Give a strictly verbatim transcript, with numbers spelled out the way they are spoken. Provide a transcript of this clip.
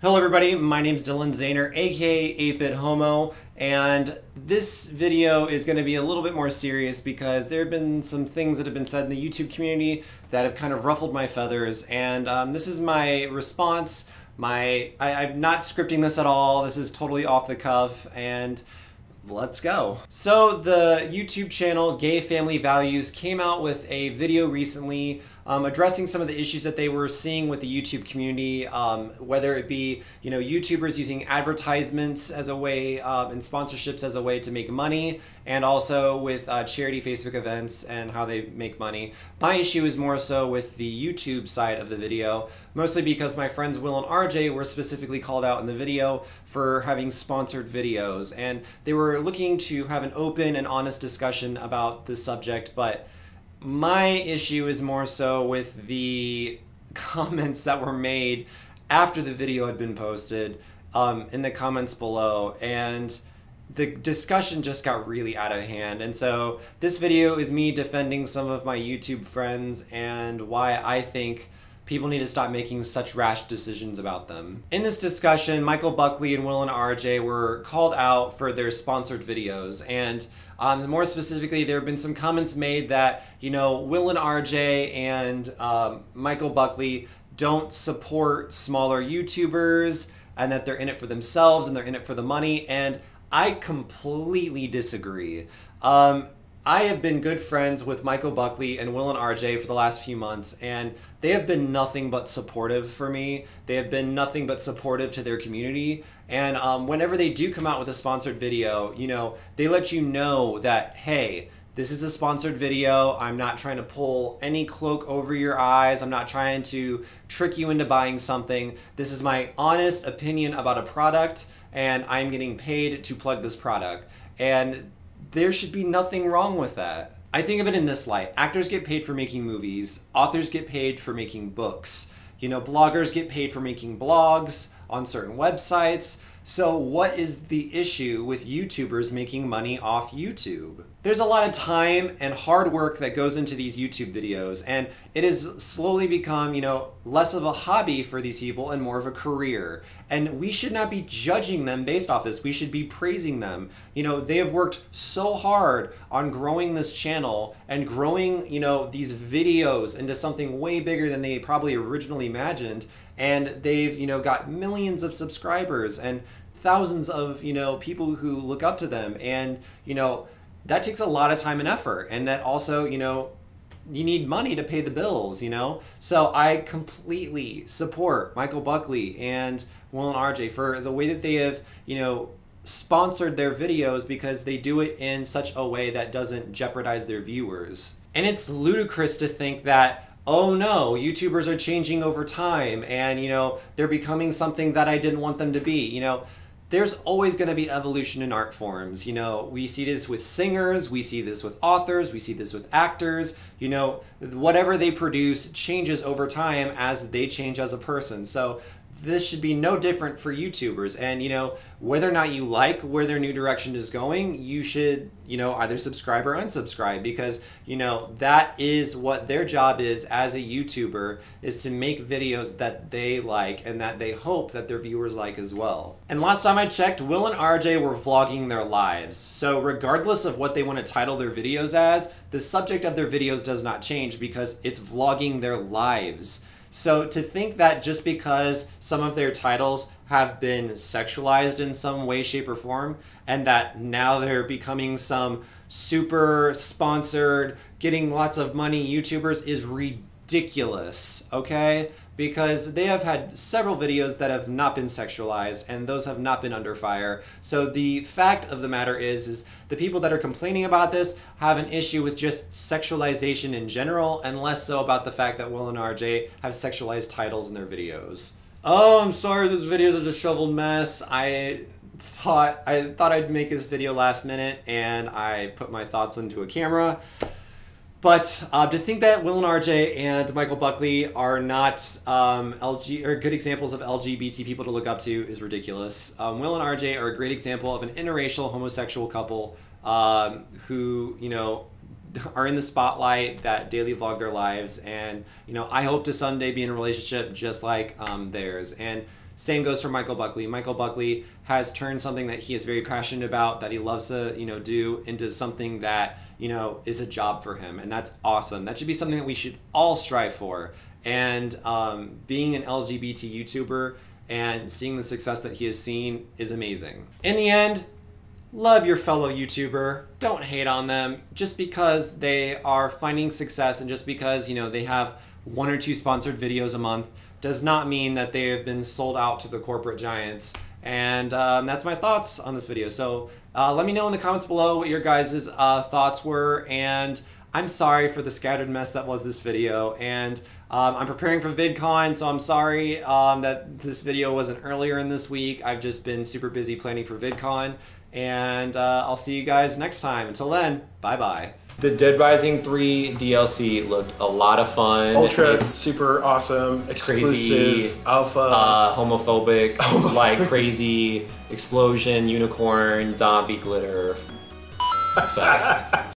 Hello everybody, my name is Dylan Zahner, aka eight bit Homo, and this video is going to be a little bit more serious because there have been some things that have been said in the YouTube community that have kind of ruffled my feathers, and um, this is my response. My I, I'm not scripting this at all, this is totally off the cuff, and let's go. So the YouTube channel Gay Family Values came out with a video recently um, addressing some of the issues that they were seeing with the YouTube community, um, whether it be you know YouTubers using advertisements as a way um, and sponsorships as a way to make money, and also with uh, charity Facebook events and how they make money. My issue is more so with the YouTube side of the video, mostly because my friends Will and R J were specifically called out in the video for having sponsored videos, and they were looking to have an open and honest discussion about the subject, but my issue is more so with the comments that were made after the video had been posted um, in the comments below, and the discussion just got really out of hand. And so this video is me defending some of my YouTube friends and why I think people need to stop making such rash decisions about them. In this discussion, Michael Buckley and Will and R J were called out for their sponsored videos, and um, more specifically, there have been some comments made that, you know, Will and R J and um, Michael Buckley don't support smaller YouTubers, and that they're in it for themselves and they're in it for the money, and I completely disagree. Um, I have been good friends with Michael Buckley and Will and R J for the last few months, and they have been nothing but supportive for me. They have been nothing but supportive to their community. And um, whenever they do come out with a sponsored video, you know, they let you know that, hey, this is a sponsored video. I'm not trying to pull any cloak over your eyes. I'm not trying to trick you into buying something. This is my honest opinion about a product, and I'm getting paid to plug this product. And there should be nothing wrong with that. I think of it in this light. Actors get paid for making movies. Authors get paid for making books. You know, bloggers get paid for making blogs on certain websites. So what is the issue with YouTubers making money off YouTube? There's a lot of time and hard work that goes into these YouTube videos, and it has slowly become, you know, less of a hobby for these people and more of a career. And we should not be judging them based off this. We should be praising them. You know, they have worked so hard on growing this channel and growing, you know, these videos into something way bigger than they probably originally imagined. And they've, you know, got millions of subscribers and thousands of, you know, people who look up to them. And, you know, that takes a lot of time and effort. And that also, you know, you need money to pay the bills, you know? So I completely support Michael Buckley and Will and R J for the way that they have, you know, sponsored their videos, because they do it in such a way that doesn't jeopardize their viewers. And it's ludicrous to think that, oh no, YouTubers are changing over time and, you know, they're becoming something that I didn't want them to be. You know, there's always going to be evolution in art forms. You know, we see this with singers, we see this with authors, we see this with actors. You know, whatever they produce changes over time as they change as a person. So this should be no different for YouTubers. And, you know, whether or not you like where their new direction is going, you should, you know, either subscribe or unsubscribe, because, you know, that is what their job is as a YouTuber, is to make videos that they like and that they hope that their viewers like as well. And last time I checked, Will and R J were vlogging their lives. So regardless of what they want to title their videos as, the subject of their videos does not change, because it's vlogging their lives. So to think that just because some of their titles have been sexualized in some way, shape, or form, and that now they're becoming some super sponsored, getting lots of money YouTubers, is ridiculous, okay? Because they have had several videos that have not been sexualized, and those have not been under fire. So the fact of the matter is, is the people that are complaining about this have an issue with just sexualization in general, and less so about the fact that Will and R J have sexualized titles in their videos. Oh, I'm sorry, this video is a disheveled mess. I thought I thought I'd make this video last minute, and I put my thoughts into a camera. But uh, to think that Will and R J and Michael Buckley are not um, L G or good examples of L G B T people to look up to is ridiculous. Um, Will and R J are a great example of an interracial homosexual couple um, who, you know, are in the spotlight, that daily vlog their lives, and, you know, I hope to someday be in a relationship just like um, theirs. And Same goes for Michael Buckley. Michael Buckley has turned something that he is very passionate about, that he loves to, you know, do, into something that, you know, is a job for him. And that's awesome. That should be something that we should all strive for. And um, being an L G B T YouTuber and seeing the success that he has seen is amazing. In the end, love your fellow YouTuber. Don't hate on them. Just because they are finding success and just because, you know, they have one or two sponsored videos a month does not mean that they have been sold out to the corporate giants. And um, that's my thoughts on this video. So uh, let me know in the comments below what your guys' uh, thoughts were. And I'm sorry for the scattered mess that was this video. And um, I'm preparing for VidCon, so I'm sorry um, that this video wasn't earlier in this week. I've just been super busy planning for VidCon. And uh, I'll see you guys next time. Until then, bye-bye. The Dead Rising three D L C looked a lot of fun. Ultra, it's super awesome, exclusive, crazy, alpha, uh, homophobic, like crazy explosion, unicorn, zombie glitter fest.